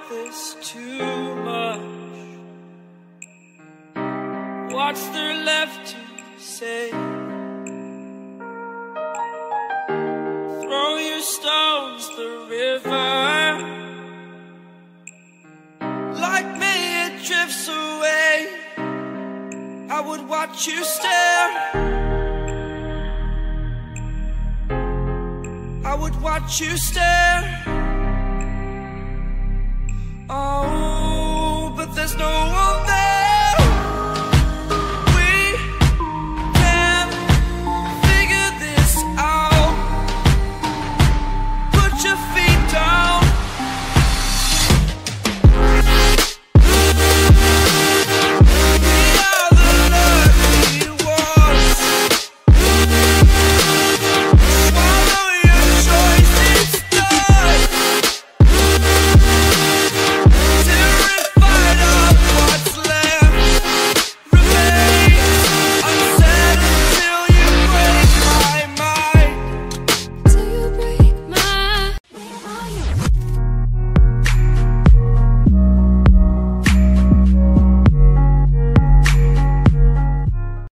this too much? What's there left to say? Throw your stones the river. Like me it drifts away. I would watch you stare. I would watch you stare. Oh, but there's no one